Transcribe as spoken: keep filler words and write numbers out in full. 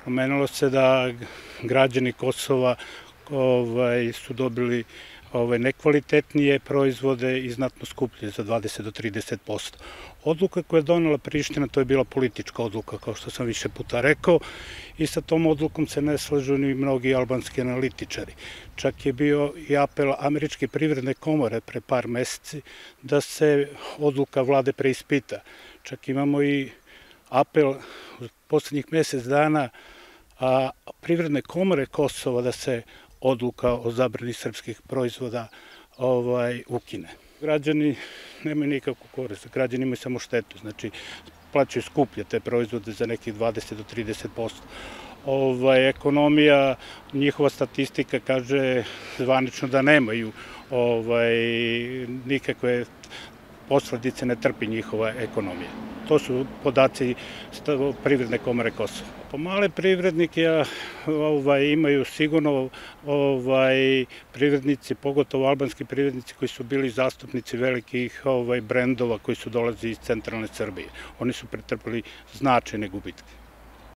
Promenilo se da građani Kosova ovaj, su dobili ovaj, nekvalitetnije proizvode i znatno skuplje za dvadeset do trideset posto. Odluka koja je donela Priština, to je bila politička odluka, kao što sam više puta rekao, i sa tom odlukom se ne slažu ni mnogi albanski analitičari. Čak je bio i apel Američke privredne komore pre par meseci da se odluka vlade preispita. Čak imamo i apel u poslednjih mesec dana a Privredne komore Kosova da se odluka o zabrani srpskih proizvoda ovaj, ukine. Građani nemaju nikakvu korist, građani imaju samo štetu, znači plaćaju skuplje te proizvode za nekih dvadeset do trideset posto. Ovaj, ekonomija, njihova statistika kaže zvanično da nemaju ovaj, nikakve posledice, ne trpi njihova ekonomija. To su podaci Privredne komore Kosova. Pa male privrednike ovaj, imaju sigurno ovaj, privrednici, pogotovo albanski privrednici koji su bili zastupnici velikih ovaj, brendova koji su dolazili iz centralne Srbije. Oni su pretrpeli značajne gubitke.